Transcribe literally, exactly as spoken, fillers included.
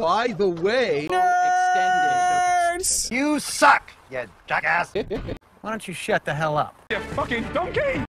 By the way, Nerds! you suck, you jackass. Why don't you shut the hell up? You fucking donkey!